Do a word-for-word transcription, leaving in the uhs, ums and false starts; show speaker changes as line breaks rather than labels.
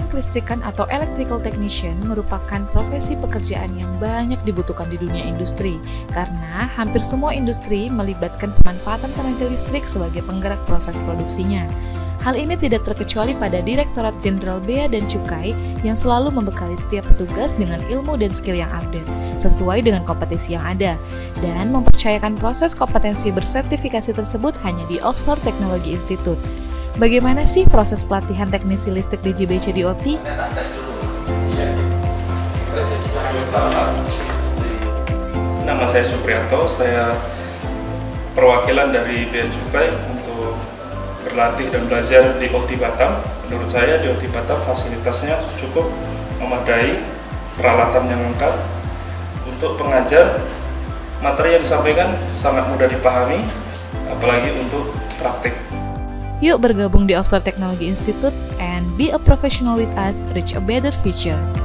kelistrikan atau electrical technician merupakan profesi pekerjaan yang banyak dibutuhkan di dunia industri, karena hampir semua industri melibatkan pemanfaatan tenaga listrik sebagai penggerak proses produksinya. Hal ini tidak terkecuali pada Direktorat Jenderal Bea dan Cukai yang selalu membekali setiap petugas dengan ilmu dan skill yang update, sesuai dengan kompetisi yang ada, dan mempercayakan proses kompetensi bersertifikasi tersebut hanya di Offshore Technology Institute. Bagaimana sih proses pelatihan teknisi listrik di J B C D O T?
Nama saya Supriyanto, saya perwakilan dari Bea Cukai untuk berlatih dan belajar di O T Batam. Menurut saya di O T Batam fasilitasnya cukup memadai, peralatan yang lengkap untuk pengajar. Materi yang disampaikan sangat mudah dipahami, apalagi untuk praktik.
Yuk bergabung di Offshore Technology Institute and be a professional with us, reach a better future.